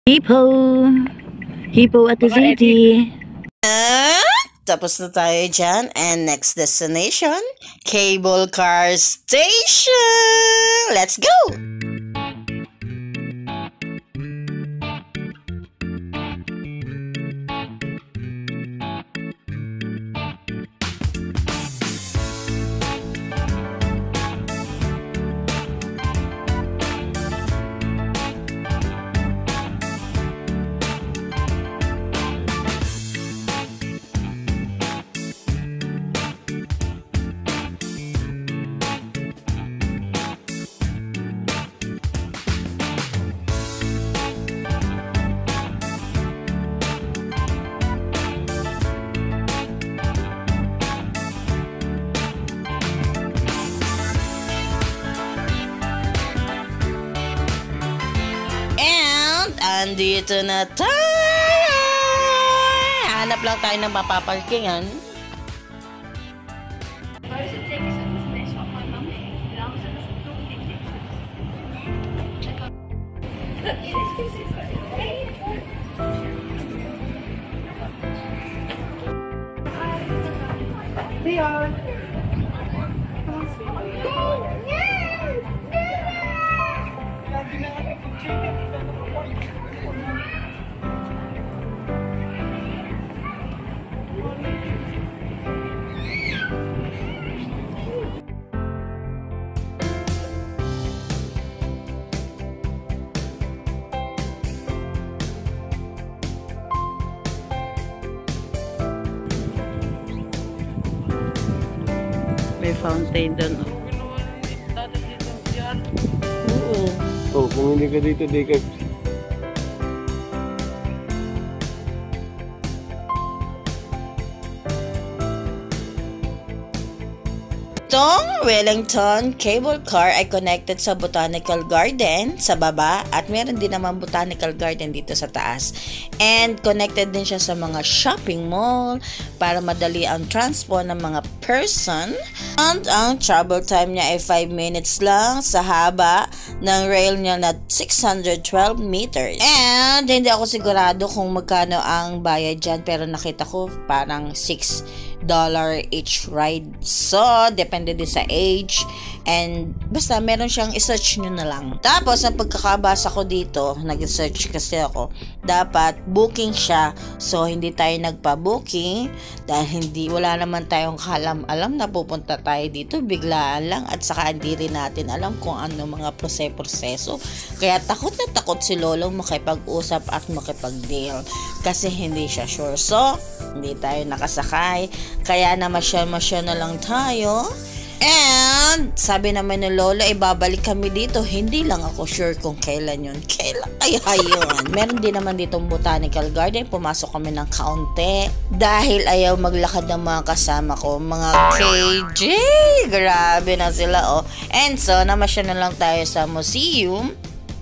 Hippo. Hippo at the city. Tapos na tayo dyan. And next destination, Cable Car Station. Let's go! Andito na tayo! Hanap lang tayo ng mapapalkingan. Leon! May fountain doon. Oo. Oh, kung hindi ka dito, di ka... Itong Wellington Cable Car ay connected sa Botanical Garden sa baba at meron din naman Botanical Garden dito sa taas. And connected din siya sa mga shopping mall para madali ang transport ng mga person. And ang travel time niya ay 5 minutes lang sa haba ng rail niya na 612 meters. And hindi ako sigurado kung magkano ang bayad dyan pero nakita ko parang $6 each ride. So, depende din sa age. And basta meron siyang i-search nyo na lang. Tapos, ang pagkakabasa ko dito, nag-search kasi ako, dapat booking siya. So, hindi tayo nagpa-booking dahil wala naman tayong kalam-alam na pupunta tayo dito. Biglaan lang at saka hindi rin natin alam kung ano mga proseso. Kaya takot na takot si Lolo makipag-usap at makipag-deal kasi hindi siya sure. So, hindi tayo nakasakay. Kaya namasya na lang tayo. And sabi naman ng Lola, ibabalik kami dito. Hindi lang ako sure kung kailan yun. Kailan kaya yun? Meron din naman ditong Botanical Garden. Pumasok kami ng kaunti dahil ayaw maglakad ng mga kasama ko. Mga KJ! Grabe na sila, oh. And so, namasya na lang tayo sa museum.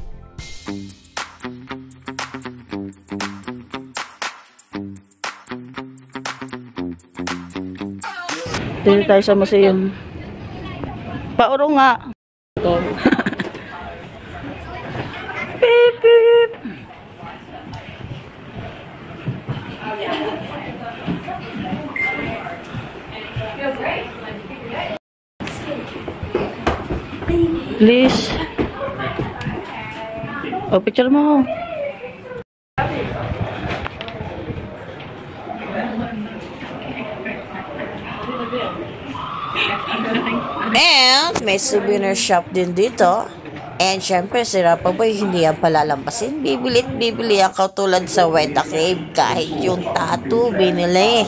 Dito tayo sa museum. Pauro nga. Beep, beep. Please. Oh, picture mo. And may souvenir shop din dito. And syempre si Rapaboy hindi yan palalampasin. Bibili ang katulad sa Weta Cave. Kahit yung tattoo binili.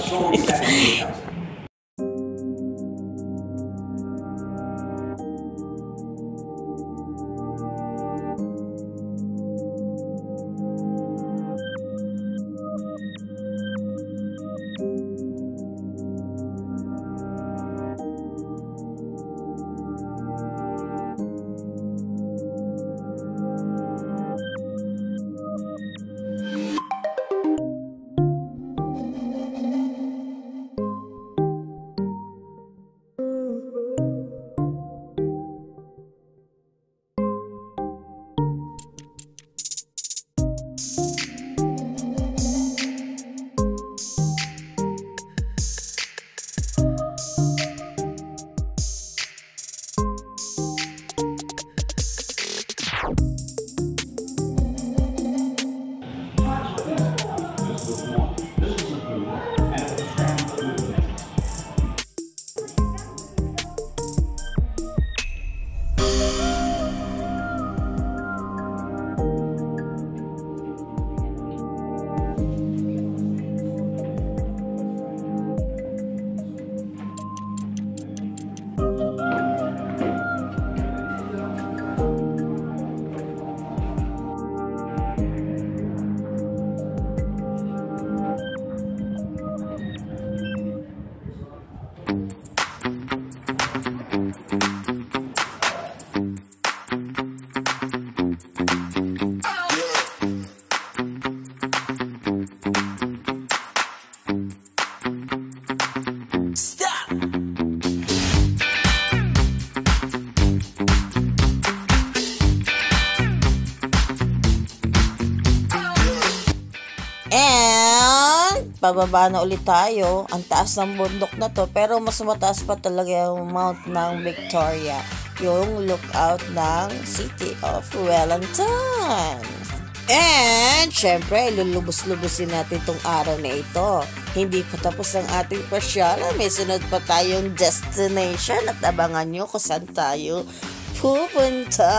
And pababa na ulit tayo. Ang taas ng bundok na to, pero mas mataas pa talaga yung Mount ng Victoria, yung lookout ng City of Wellington. And syempre, lulubos-lubusin natin tong araw na ito. Hindi pa tapos ang ating pasyalan. May sunod pa tayong destination at abangan nyo kung saan tayo pupunta.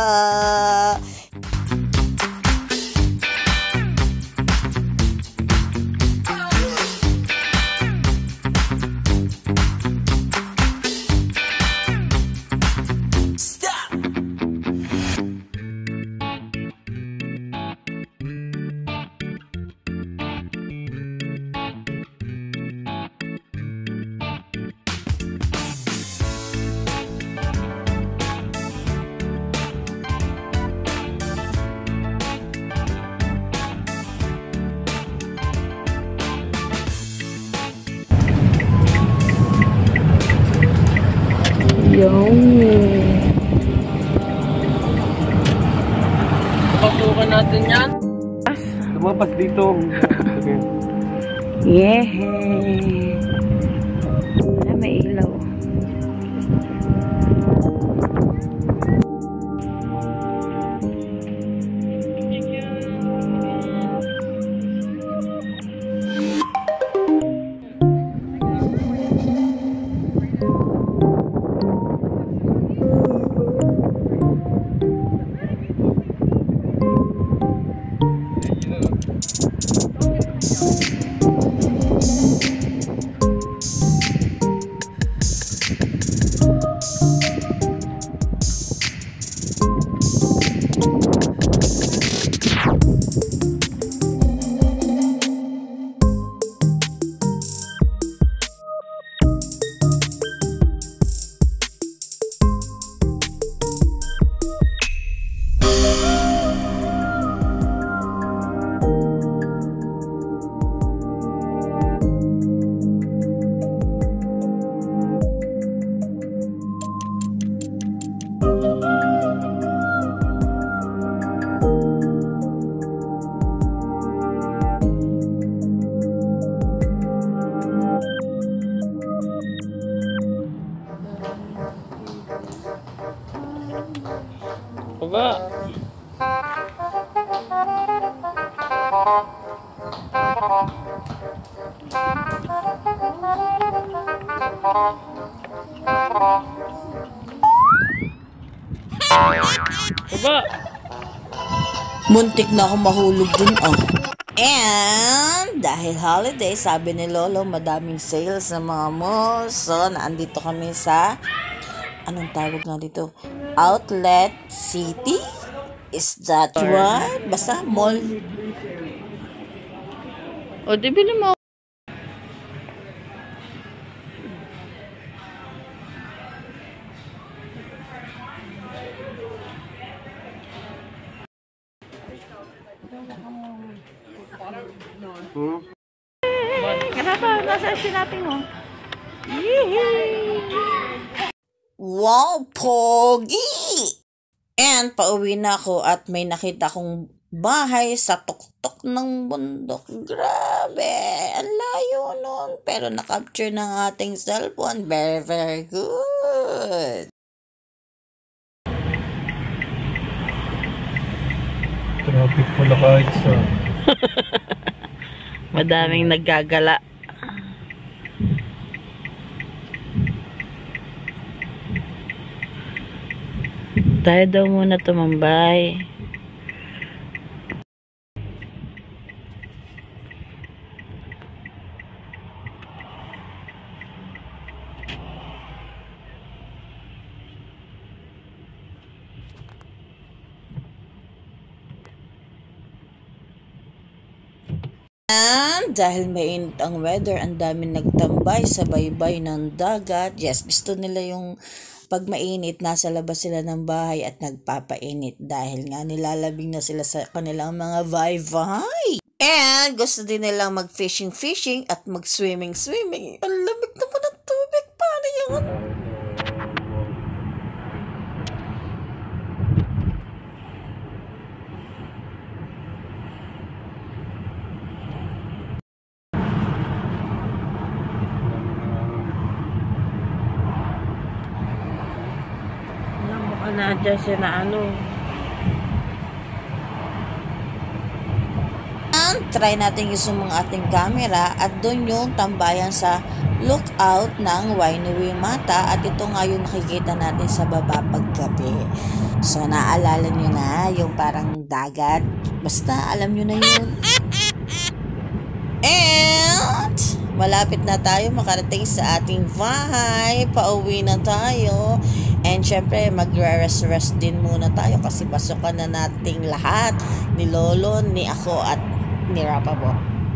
Pasukan natin yan. Lumapas dito. Okay. Yeah. Wala, may ilaw. Baba. Baba. Muntik na ako mahulog dun, oh. And dahil holiday, sabi ni Lolo, madaming sales ng mga malls. So, naandito kami sa, anong tawag nga dito? Outlet City? Is that right? Basta mall. O, di bili mo. Kanapa, nasa sinapin mo. Yee! Wow, pogi! And pauwi na ako at may nakita kong bahay sa tuktok ng bundok. Grabe! Ang layo nun. Pero na-capture ng ating cellphone. Very, very good. Traffic pala kahit sa... Madaming naggagala. Tayo daw muna tumambay. And dahil mainit ang weather, ang dami nagtambay sa baybay ng dagat. Yes, gusto nila yung pag mainit, nasa labas sila ng bahay at nagpapainit dahil nga nilalabing na sila sa kanilang mga vai-vai. And gusto din nilang mag-fishing at mag-swimming. Ang lamig naman ng tubig. Paano yun? na-adjust yun na ano. Try natin yung mga ating camera at doon yung tambayan sa lookout ng Wainui Mata at ito nga yung nakikita natin sa baba paggabi. So naalala nyo na yung parang dagat, basta alam nyo na yun. And malapit na tayo makarating sa ating bahay, pauwi na tayo. And syempre magre-rest din muna tayo kasi pasukan na nating lahat, ni Lolo, ni ako at ni Rapabo.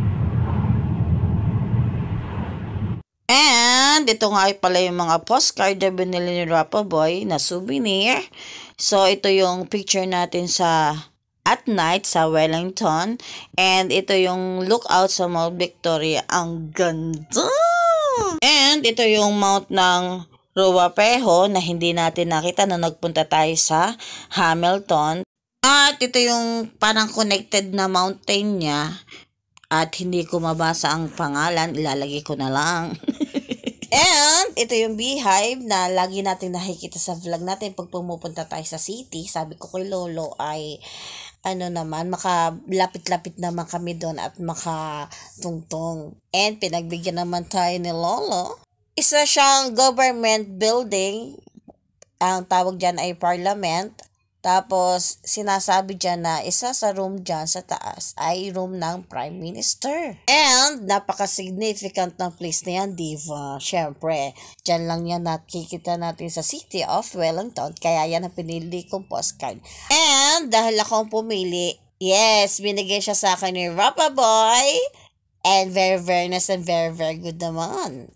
And ito nga ay pala yung mga postcard na binili ni Rapaboy na souvenir. So ito yung picture natin sa at night sa Wellington. And ito yung lookout sa Mount Victoria. Ang ganda! And ito yung mount ng Ruapeho na hindi natin nakita na nagpunta tayo sa Hamilton. At ito yung parang connected na mountain niya. At hindi ko mabasa ang pangalan. Ilalagay ko na lang. And ito yung beehive na lagi natin nakikita sa vlog natin pag pumupunta tayo sa city. Sabi ko kay Lolo ay ano naman, makalapit-lapit naman kami doon at makatungtong. And pinagbigyan naman tayo ni Lolo. Isa siyang government building. Ang tawag dyan ay parliament. Tapos, sinasabi dyan na isa sa room dyan sa taas ay room ng Prime Minister. And, napaka-significant ng place na yan, diva. Siyempre, dyan lang yan nakikita natin sa City of Wellington. Kaya yan ang pinili kong postcard. And, dahil ako ang pumili, yes, binigay siya sa akin ni Rapaboy. And very, very nice and very, very good naman.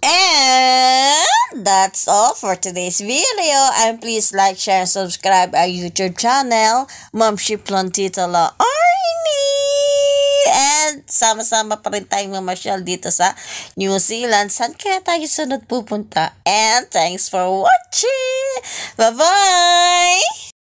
And that's all for today's video. And please like, share, and subscribe our YouTube channel, Ma'am Shiplon Tita La Arnie. And sama-sama pa rin tayong mamasyal dito sa New Zealand. Saan kaya tayo sunod pupunta? And thanks for watching. Bye-bye!